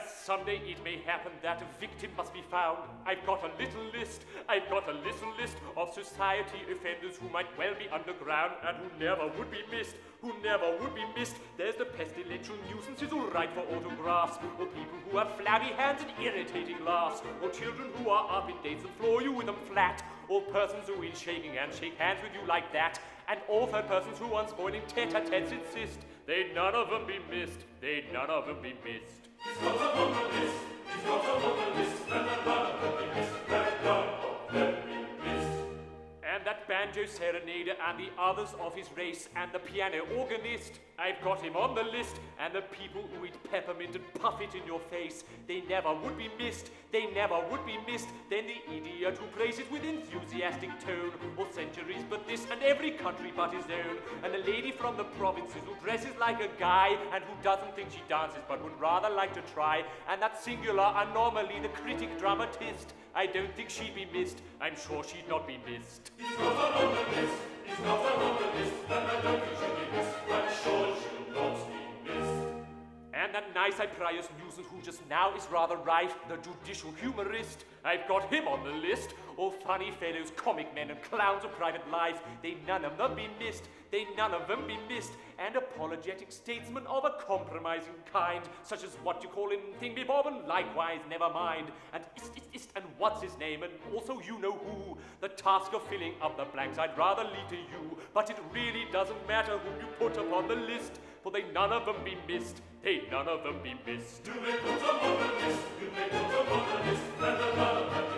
someday it may happen that a victim must be found. I've got a little list of society offenders who might well be underground and who never would be missed. There's the pestilential nuisances who write for autographs, or people who have flabby hands and irritating laughs, or children who are up in dates and floor you with them flat, or persons who in shaking hands shake hands with you like that, and all third persons who on spoiling tete-a-tetes insist. They none of them be missed. He's got them on the list. He's got them on the list. And none of them be missed. And that banjo serenader and the others of his race and the piano organist, I've got him on the list. And the people who eat peppermint and puff it in your face, they never would be missed. Then the idiot who plays it with enthusiastic tone, all centuries but this and every country but his own. And the lady from the provinces who dresses like a guy and who doesn't think she dances but would rather like to try. And that singular anomaly, the critic dramatist, I don't think she'd be missed. I'm sure she'd not be missed. He's got her on the list. And I don't think she'd be missed. I'm sure she'll not be missed. And that nice Iprius nuisance who just now is rather rife, the judicial humorist, I've got him on the list. All funny fellows, comic men and clowns of private life, they none of them be missed. And apologetic statesmen of a compromising kind, such as what you call in Thingby-Bob and likewise never mind. And and what's his name, and also you know who. The task of filling up the blanks I'd rather leave to you, but it really doesn't matter whom you put upon the list, for they none of them be missed. You may put them on the list, and none of them